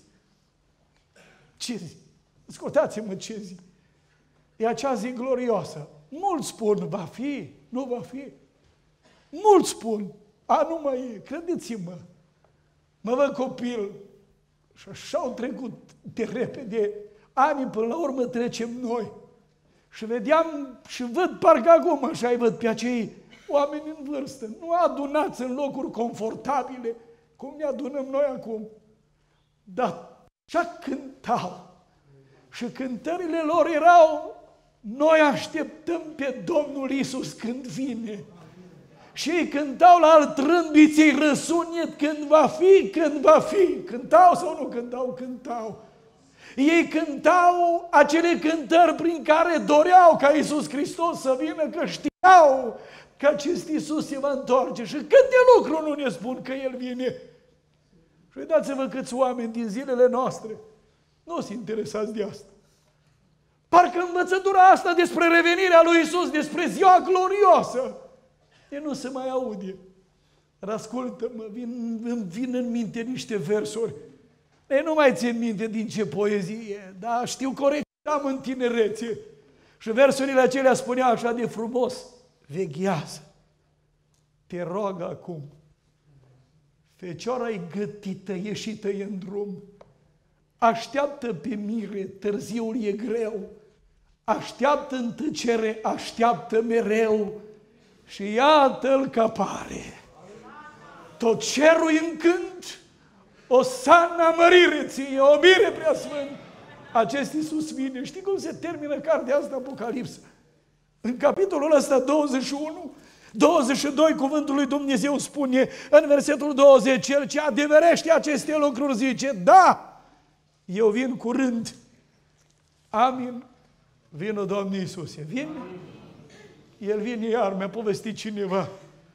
S1: Ce zi? Ascultați-mă ce zi. E acea zi glorioasă. Mulți spun, va fi, nu va fi. Mulți spun, a, nu mai e, credeți-mă. Mă văd copil și așa au trecut de repede ani, până la urmă trecem noi. Și vedeam și văd parcă acum așa îi văd pe acei oameni în vârstă, nu adunați în locuri confortabile, cum ne adunăm noi acum. Dar așa cântau. Și cântările lor erau, noi așteptăm pe Domnul Iisus când vine. Și ei cântau la alt trâmbiței răsunet, când va fi, când va fi. Cântau sau nu cântau? Cântau. Ei cântau acele cântări prin care doreau ca Iisus Hristos să vină, că știau că acest Iisus se va întoarce. Și câte lucruri nu ne spun că El vine. Și uitați-vă câți oameni din zilele noastre nu sunt interesați de asta. Parcă învățătura asta despre revenirea lui Iisus, despre ziua glorioasă, e nu se mai aude. Dar ascultă-mă, vin, îmi vin în minte niște versuri. Ei nu mai țin minte din ce poezie, dar știu corect că am în tinerețe. Și versurile acelea spuneau așa de frumos, veghează, te rog acum, fecioara-i gătită, ieșită e în drum, așteaptă pe mire, târziul e greu, așteaptă în tăcere, așteaptă mereu și iată-l că apare. Tot cerul în cânt, o sana mărire ție, o mire preasfânt. Acest Iisus vine. Știi cum se termină cartea asta, Apocalipsa? În capitolul ăsta douăzeci și unu, douăzeci și doi, cuvântul lui Dumnezeu spune, în versetul douăzeci, cel ce adeverește aceste lucruri zice, da, eu vin curând. Amin. Vină, Doamne Iisuse. Vine? El vine iar, mi-a povestit cineva,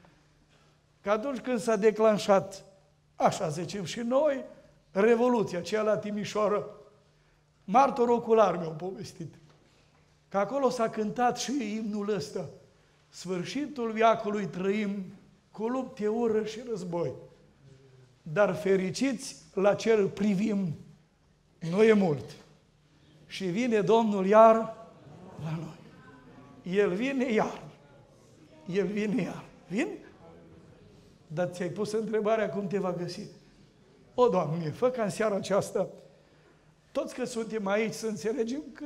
S1: că atunci când s-a declanșat, așa zicem și noi, Revoluția, cea la Timișoara, martor ocular mi-au povestit, că acolo s-a cântat și imnul ăsta, sfârșitul veacului trăim, cu lupte, ură și război, dar fericiți la cer privim, nu e mult. Și vine Domnul iar la noi. El vine iar. El vine iar. Vine? Dar ți-ai pus întrebarea cum te va găsi. O, Doamne, fă ca în seara aceasta, toți că suntem aici să înțelegem că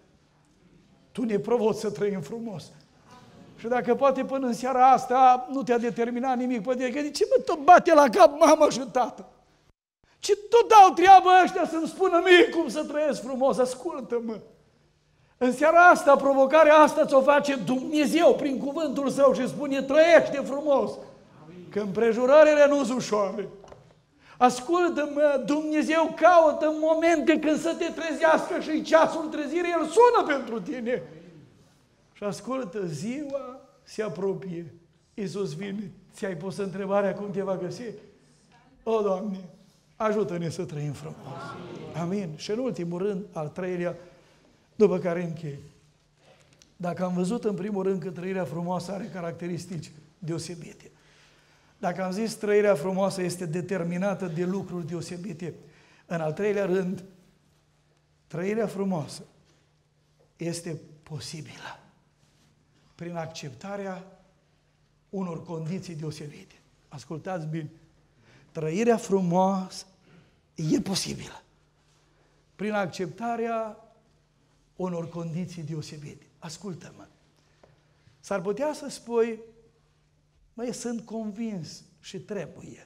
S1: Tu ne provoci să trăim frumos. Și dacă poate până în seara asta nu te-a determinat nimic, poate că de ce mă tot bate la cap mama și tată? Ce tot dau treaba ăștia să-mi spună mie cum să trăiesc frumos? Ascultă-mă! În seara asta, provocarea asta ți-o face Dumnezeu prin cuvântul Său și spune, trăiește frumos, că împrejurările nu sunt ușoare. Ascultă-mă, Dumnezeu caută momente când să te trezească și ceasul trezirii, El sună pentru tine. Și ascultă, ziua se apropie. Iisus vine, ți-ai pus întrebarea cum te va găsi? O, Doamne, ajută-ne să trăim frumos. Amin. Amin. Și în ultimul rând, al treilea, după care închei. Dacă am văzut în primul rând că trăirea frumoasă are caracteristici deosebite, dacă am zis trăirea frumoasă este determinată de lucruri deosebite, în al treilea rând, trăirea frumoasă este posibilă prin acceptarea unor condiții deosebite. Ascultați bine, trăirea frumoasă e posibilă prin acceptarea unor condiții deosebite. Ascultă-mă, s-ar putea să spui, măi, sunt convins și trebuie.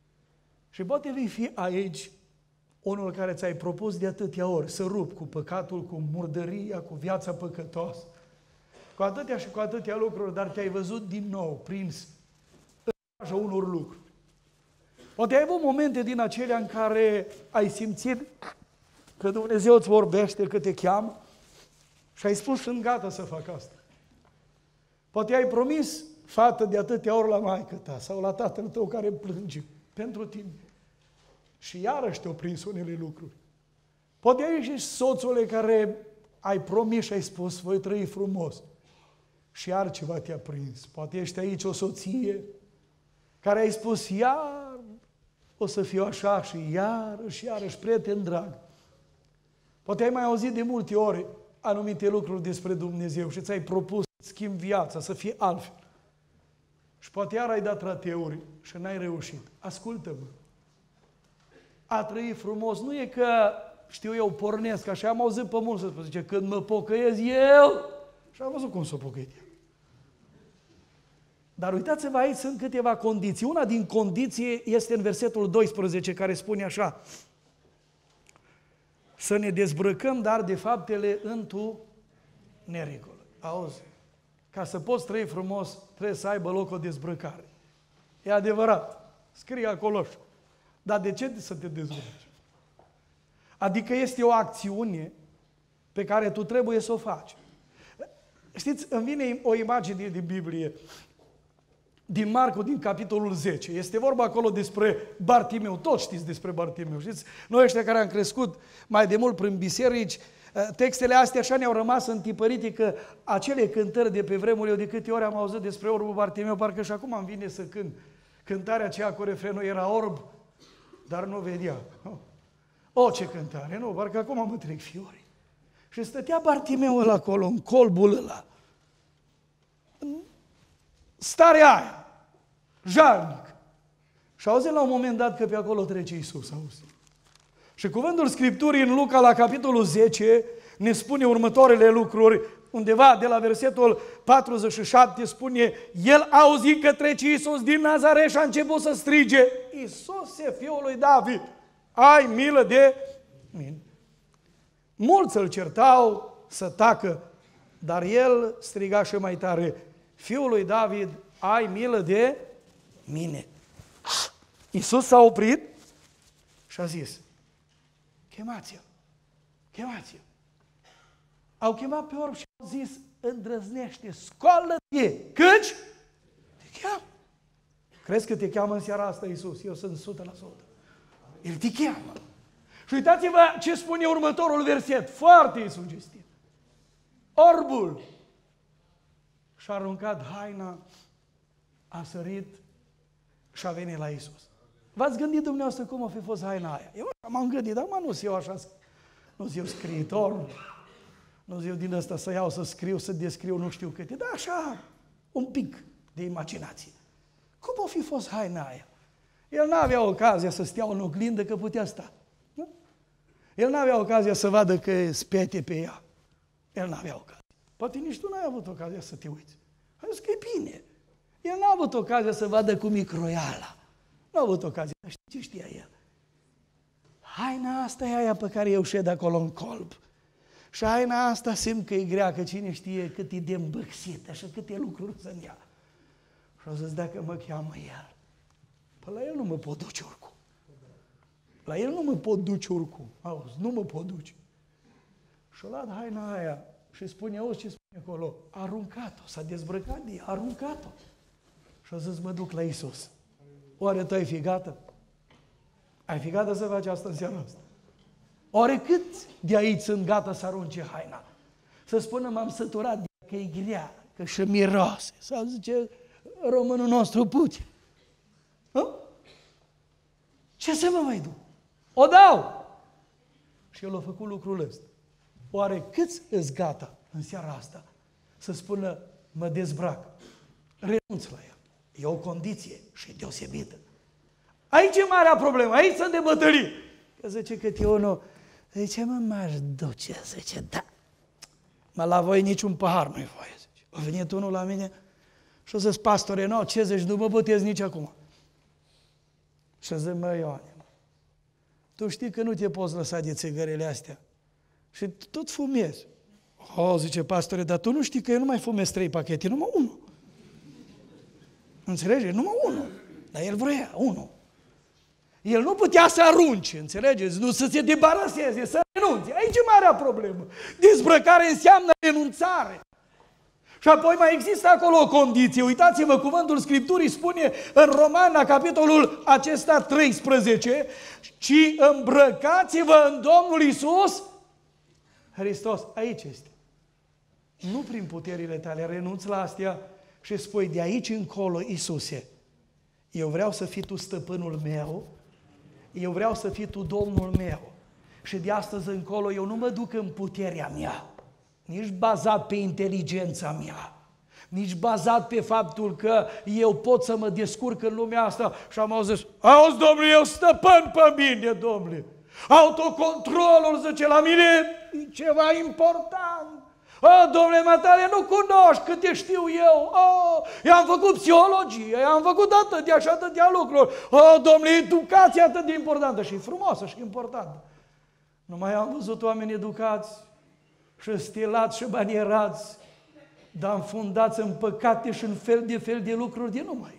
S1: Și poate vei fi aici unul care ți-ai propus de atâtea ori să rupi cu păcatul, cu murdăria, cu viața păcătoasă, cu atâtea și cu atâtea lucruri, dar te-ai văzut din nou prins în așa unor lucruri. Poate ai avut momente din acelea în care ai simțit că Dumnezeu îți vorbește, că te cheamă și ai spus, sunt gata să fac asta. Poate ai promis fată de atâtea ori la maică ta sau la tatăl tău care plânge pentru tine. Și iarăși te-au prins unele lucruri. Poate ai și soțule care ai promis și ai spus, voi trăi frumos. Și iar ceva te-a prins. Poate ești aici o soție care ai spus, iar o să fiu așa și iarăși, iarăși, prieten drag. Poate ai mai auzit de multe ori anumite lucruri despre Dumnezeu și ți-ai propus să schimbi viața, să fie altfel. Și poate iar ai dat rateuri și n-ai reușit. Ascultă-mă. A trăi frumos nu e că, știu eu, pornesc, așa am auzit pe mulți să spun, zice, când mă pocăiesc eu, și am văzut cum s-o pocăit el. Dar uitați-vă, aici sunt câteva condiții. Una din condiții este în versetul doisprezece, care spune așa, să ne dezbrăcăm, dar de faptele întu nericolă. Auzi? Ca să poți trăi frumos, trebuie să aibă loc o dezbrăcare. E adevărat. Scrie acolo. Dar de ce să te dezbrăci? Adică este o acțiune pe care tu trebuie să o faci. Știți, îmi vine o imagine din Biblie, din Marcu, din capitolul zece. Este vorba acolo despre Bartimeu. Toți știți despre Bartimeu. Știți? Noi ăștia care am crescut mai de mult prin biserici, textele astea așa ne-au rămas întipărite că acele cântări de pe vremuri, eu de câte ori am auzit despre orbul Bartimeu, parcă și acum îmi vine să cânt. Cântarea aceea cu refrenul, era orb, dar nu vedea. O, ce cântare, nu, parcă acum mă trec fiorii. Și stătea Bartimeu ăla acolo, în colbul ăla. Starea aia, jalnic. Și auzi la un moment dat că pe acolo trece Iisus, auzi. Și cuvântul Scripturii în Luca, la capitolul zece, ne spune următoarele lucruri, undeva de la versetul patruzeci și șapte spune, el a auzit că trece Iisus din Nazaret și a început să strige, Iisuse, Fiul lui David, ai milă de mine. Mulți îl certau să tacă, dar el striga și mai tare, Fiul lui David, ai milă de mine. Iisus s-a oprit și a zis, chemați-l, chemați-l. Au chemat pe orb și au zis, îndrăznește, scoală-te, căci te cheamă. Crezi că te cheamă în seara asta, Iisus? Eu sunt o sută la sută. El te cheamă. Și uitați-vă ce spune următorul verset, foarte sugestiv. Orbul și-a aruncat haina, a sărit și a venit la Iisus. V-ați gândit dumneavoastră cum a fi fost haina aia? Eu m-am gândit, dar mă, nu sunt eu așa, nu sunt eu scriitor, nu sunt eu din ăsta să iau, să scriu, să descriu, nu știu câte, dar așa, un pic de imaginație. Cum a fi fost haina aia? El n-avea ocazia să stea în oglindă, că putea sta. Nu? El n-avea ocazia să vadă că e spete pe ea. El n-avea ocazia. Poate nici tu n-ai avut ocazia să te uiți. A zis că e bine. El n-a avut ocazia să vadă cum e croiala. Nu a avut ocazia. Dar știi ce știa el? Haina asta e aia pe care eu șed acolo în colb. Și haina asta simt că e grea, că cine știe cât e de îmbăxită și câte lucruri să-mi ia. Și au zis, dacă mă cheamă el, păi la el nu mă pot duce oricum. La el nu mă pot duce oricum. Auzi, nu mă pot duce. Și-o luat haina aia și spune, auzi ce spune acolo? A aruncat-o, s-a dezbrăcat de ea, a aruncat-o. Și-a zis, mă duc la Iisus. Oare tu ai fi gata? Ai fi gata să faci asta în seara asta? Oare cât de aici sunt gata să arunce haina? Să spună, m-am săturat de ea, că e grea, că și miroase. Sau zice românul nostru Putin. Hă? Ce să mă mai duc? O dau! Și el a făcut lucrul ăsta. Oare câți îți gata în seara asta să spună, mă dezbrac, renunț la ea. E o condiție și deosebită. Aici e marea problemă, aici sunt de bătălie. Că zice că e unul, zice, mă, m-aș duce, zice, da. Mă, la voi niciun pahar nu-i voie, zice. A venit unul la mine și a zis, pastore, nu, ce zici, nu mă botez nici acum. Și zic, mă, Ioane, tu știi că nu te poți lăsa de țigările astea. Și tot fumezi. O, zice, pastore, dar tu nu știi că eu nu mai fumez trei pachete, numai unul. Înțelegi? Numai unul. Dar el vrea, unul. El nu putea să arunce, înțelegeți? Nu să se debaraseze, să renunțe. Aici e marea problemă. Dezbrăcare înseamnă renunțare. Și apoi mai există acolo o condiție. Uitați-vă, cuvântul Scripturii spune în Roman, la capitolul acesta treisprezece, ci îmbrăcați-vă în Domnul Iisus Hristos. Aici este. Nu prin puterile tale, renunți la astea și spui, de aici încolo, Iisuse, eu vreau să fii Tu stăpânul meu, eu vreau să fii Tu Domnul meu. Și de astăzi încolo eu nu mă duc în puterea mea, nici bazat pe inteligența mea, nici bazat pe faptul că eu pot să mă descurc în lumea asta. Și am auzit, auzi, Domnule, eu stăpân pe mine, Domnule. Autocontrolul, zice, la mine e ceva important. Oh, Domnule Matale, nu cunoști câte știu eu. Oh, i-am făcut psihologie, i-am făcut atât de așa, atâtea lucruri. Oh, Domnule, educația atât de importantă și frumoasă și importantă. Nu mai am văzut oameni educați și stilați și banierați, dar înfundați în păcate și în fel de fel de lucruri de numai.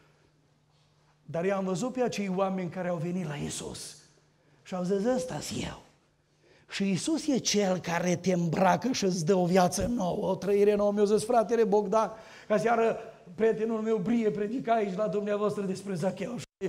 S1: Dar i-am văzut pe acei oameni care au venit la Iisus și au zis, ăsta-s eu. Și Iisus e Cel care te îmbracă și îți dă o viață nouă, o trăire nouă. Mi-a zis fratele Bogdan, ca seară prietenul meu Brie predica aici la dumneavoastră despre Zacheu. Și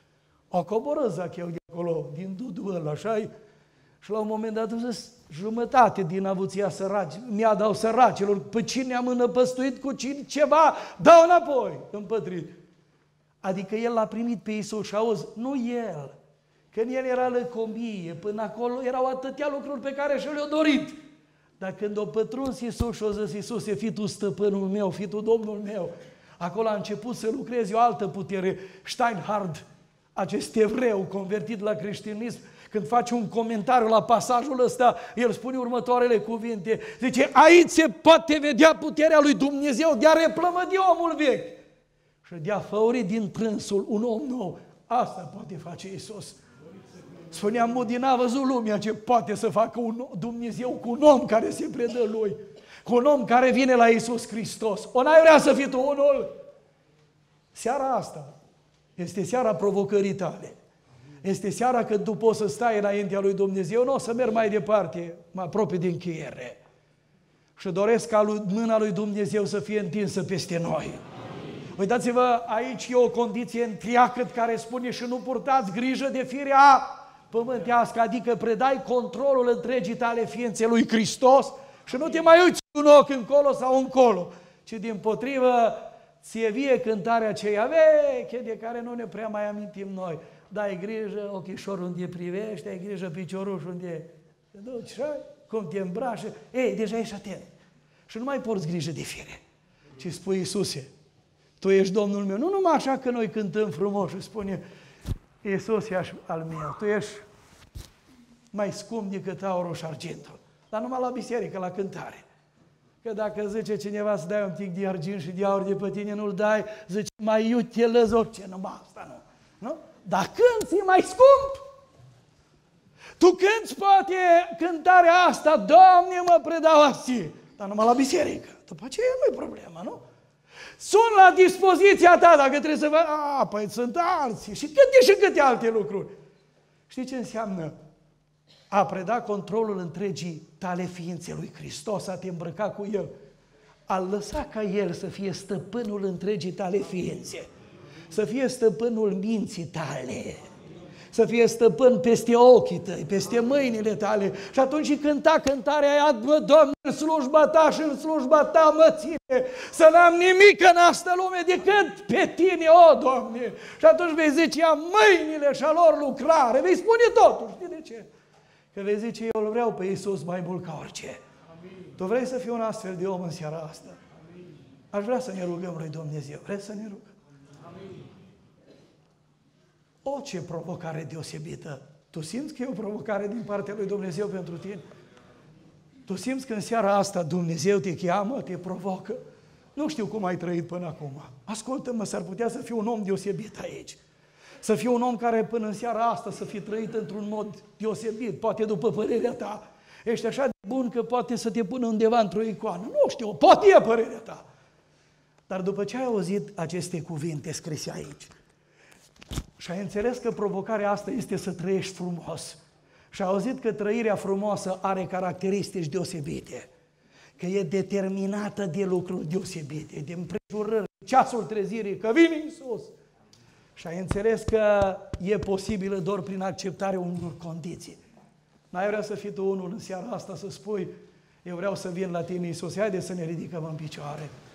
S1: a coborât Zacheu de acolo, din dudul ăla, așa. Și la un moment dat a zis, jumătate din avuția săraci, mi-a dau săracilor, pe cine am înăpăstuit cu cine, ceva, dau înapoi, împătrit. Adică el l-a primit pe Iisus și auzi, nu el. Când el era lăcomie, până acolo erau atâtea lucruri pe care și le-a dorit. Dar când a pătruns Iisus și a zis, Iisuse, fii Tu stăpânul meu, fii Tu Domnul meu, acolo a început să lucreze o altă putere. Steinhard, acest evreu convertit la creștinism, când face un comentariu la pasajul ăsta, el spune următoarele cuvinte. Zice, aici se poate vedea puterea lui Dumnezeu de a replămădi omul vechi și de a făuri din trânsul un om nou. Asta poate face Iisus. Spunea Moody, n-a văzut lumea ce poate să facă un Dumnezeu cu un om care se predă Lui, cu un om care vine la Iisus Hristos. O n-ai vrea să fii tu unul? Seara asta este seara provocării tale. Este seara când tu poți să stai înaintea lui Dumnezeu. Nu o să merg mai departe, mă apropii de încheiere. Și doresc ca lui, mâna lui Dumnezeu să fie întinsă peste noi. Uitați-vă, aici e o condiție întreagă care spune și nu purtați grijă de firea pământească, adică predai controlul întregii tale ființe lui Hristos și nu te mai uiți un ochi încolo sau încolo, ci dimpotrivă ție vie cântarea aceea veche de care nu ne prea mai amintim noi. Dai grijă ochișorul unde privești, ai grijă piciorușul unde te duci, cum te îmbraci. Ei, deja ești atent. Și nu mai porți grijă de fire, ci spui, Iisuse, Tu ești Domnul meu. Nu numai așa că noi cântăm frumos și spune, Iisus e al meu, Tu ești mai scump decât aurul și argintul. Dar numai la biserică, la cântare. Că dacă zice cineva să dai un pic de argint și de aur de pe tine, nu-l dai, zice, mai iute lăzi orice, numai asta nu. Nu? Dar cânti e mai scump. Tu cânti poate cântarea asta, Doamne, mă predau azi, dar numai la biserică. După aceea nu e problema, nu? Sunt la dispoziția ta dacă trebuie să vă... A, păi sunt alții și câte și câte alte lucruri. Știi ce înseamnă? A preda controlul întregii tale ființe lui Hristos, a te îmbrăca cu El. A lăsa ca El să fie stăpânul întregii tale ființe, să fie stăpânul minții tale, să fie stăpân peste ochii tăi, peste mâinile tale. Și atunci cânta cântarea aia, bă, Doamne, în slujba ta și în slujba ta mă ține, să n-am nimic în asta lume decât pe tine, o, Doamne. Și atunci vei zice, ia mâinile și a lor lucrare, vei spune totul, știi de ce? Că vei zice, eu îl vreau pe Iisus mai mult ca orice. Amin. Tu vrei să fii un astfel de om în seara asta? Amin. Aș vrea să ne rugăm lui Dumnezeu. Vrei să ne rugăm? Amin. O, ce provocare deosebită! Tu simți că e o provocare din partea lui Dumnezeu pentru tine? Tu simți că în seara asta Dumnezeu te cheamă, te provocă? Nu știu cum ai trăit până acum. Ascultă-mă, s-ar putea să fii un om deosebit aici. Să fii un om care până în seara asta să fii trăit într-un mod deosebit, poate după părerea ta. Ești așa de bun că poate să te pună undeva într-o icoană. Nu știu, poate e părerea ta. Dar după ce ai auzit aceste cuvinte scrise aici și ai înțeles că provocarea asta este să trăiești frumos și ai auzit că trăirea frumoasă are caracteristici deosebite, că e determinată de lucruri deosebite, de împrejurări, ceasul trezirii, că vine Iisus, și ai înțeles că e posibilă doar prin acceptarea unor condiții. N-ai vrea să fii tu unul în seara asta să spui, eu vreau să vin la tine, Iisus, haide să ne ridicăm în picioare.